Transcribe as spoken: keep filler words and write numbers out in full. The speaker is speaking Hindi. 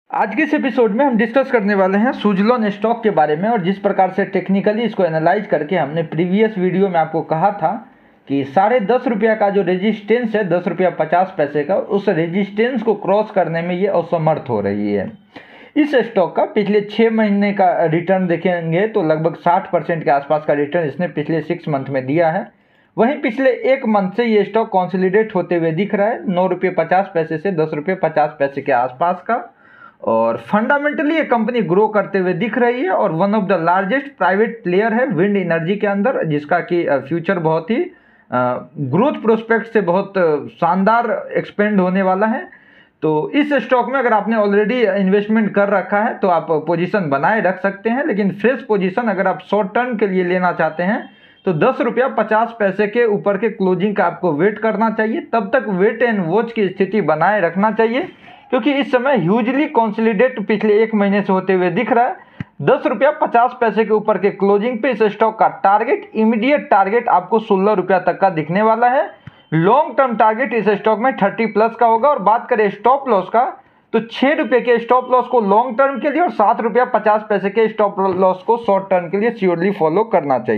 आज के इस एपिसोड में हम डिस्कस करने वाले हैं सुज़लोन स्टॉक के बारे में और जिस प्रकार से टेक्निकली इसको एनालाइज करके हमने प्रीवियस वीडियो में आपको कहा था कि साढ़े दस रुपया का जो रेजिस्टेंस है दस रुपया पचास पैसे का, उस रेजिस्टेंस को क्रॉस करने में ये असमर्थ हो रही है। इस स्टॉक का पिछले छः महीने का रिटर्न देखेंगे तो लगभग साठ परसेंट के आसपास का रिटर्न इसने पिछले सिक्स मंथ में दिया है। वहीं पिछले एक मंथ से ये स्टॉक कॉन्सोलिडेट होते हुए दिख रहा है नौ रुपये पचास पैसे से दस रुपये पचास पैसे के आसपास का, और फंडामेंटली ये कंपनी ग्रो करते हुए दिख रही है और one of the largest private player है विंड एनर्जी के अंदर, जिसका कि फ्यूचर बहुत ही ग्रोथ प्रोस्पेक्ट से बहुत शानदार एक्सपेंड होने वाला है। तो इस स्टॉक में अगर आपने ऑलरेडी इन्वेस्टमेंट कर रखा है तो आप पोजीशन बनाए रख सकते हैं, लेकिन फ्रेश पोजीशन अगर आप शॉर्ट टर्म के लिए लेना चाहते हैं तो दस रुपया पचास पैसे के ऊपर के क्लोजिंग का आपको वेट करना चाहिए। तब तक वेट एंड वॉच की स्थिति बनाए रखना चाहिए, क्योंकि इस समय ह्यूजली कंसोलिडेट पिछले एक महीने से होते हुए दिख रहा है। दस रुपया पचास पैसे के ऊपर के क्लोजिंग पे इस स्टॉक का टारगेट, इमीडिएट टारगेट आपको सोलह रुपया तक का दिखने वाला है। लॉन्ग टर्म टारगेट इस स्टॉक में तीस प्लस का होगा। और बात करें स्टॉप लॉस का तो छः रुपये के स्टॉप लॉस को लॉन्ग टर्म के लिए और सात रुपया पचास पैसे के स्टॉप लॉस को शॉर्ट टर्म के लिए श्योरली फॉलो करना चाहिए।